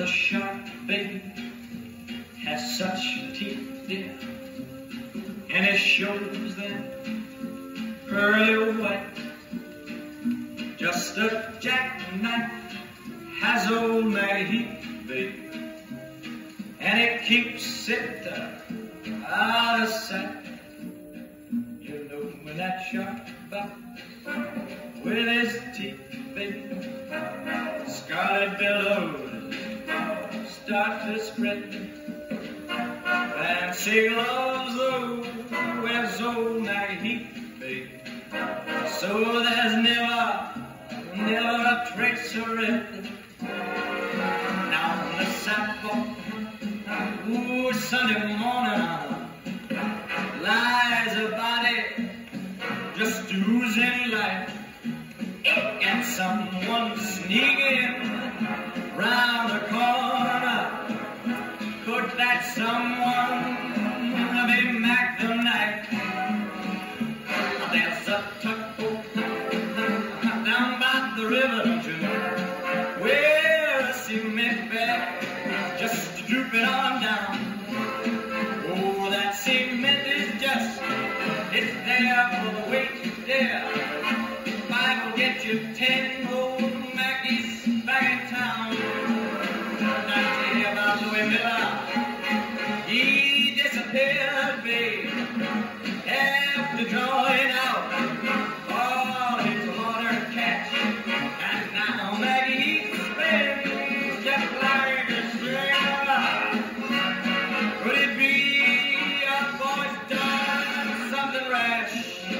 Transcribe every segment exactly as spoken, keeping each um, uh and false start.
the shark, baby, has such teeth, dear, and it shows them pearly white. Just a jackknife has old Maggie, baby, and it keeps it uh, out of sight. You know when that shark bites with his teeth, baby, scarlet billows start to spread. Fancy gloves, though, wears old Maggie, baby, so there's never, never a trace of red. Now on the sidewalk, ooh, Sunday morning, lies a body just oozing life, and someone sneaking round the corner. Could that someone be Mac the Knife? There's a tugboat down by the river, too, where the cement bag just drooping on down. Oh, that cement is just, it's there for the weight, there. I will get you ten old Mackies back in town. I tell you about Louis Miller, he disappeared, babe, after drawing out all his water catch. And now Maggie spins just like a string. Could it be a boy's done something rash?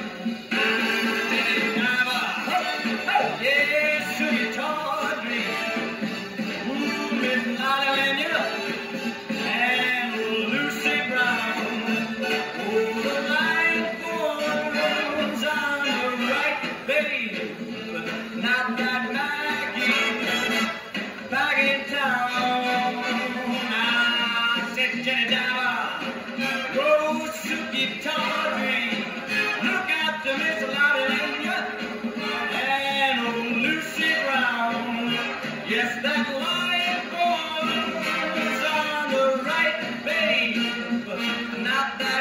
Yes, sugar tawdry, ooh, Miss Hallelujah, and Lucy Brown. Oh, the light falls on the right, babe, but not that Maggie back in town. I said, Jenny Diver, oh, sugar tawdry, look out to Miss Hallelujah. Yes, that lion falls on the right, babe, but not that